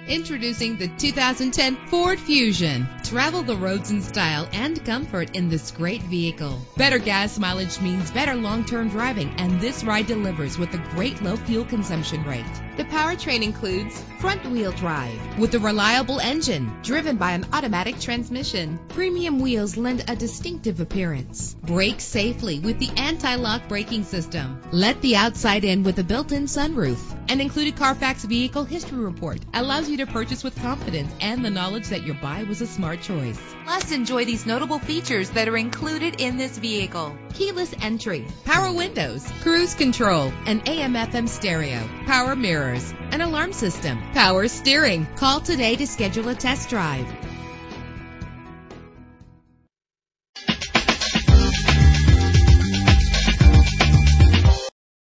Introducing the 2010 Ford Fusion. Travel the roads in style and comfort in this great vehicle. Better gas mileage means better long-term driving, and this ride delivers with a great low fuel consumption rate. The powertrain includes front-wheel drive with a reliable engine driven by an automatic transmission. Premium wheels lend a distinctive appearance. Brake safely with the anti-lock braking system. Let the outside in with a built-in sunroof. An included Carfax Vehicle History Report allows you to purchase with confidence and the knowledge that your buy was a smart choice. Plus, enjoy these notable features that are included in this vehicle: keyless entry, power windows, cruise control, an AM/FM stereo, power mirrors, an alarm system, power steering. Call today to schedule a test drive.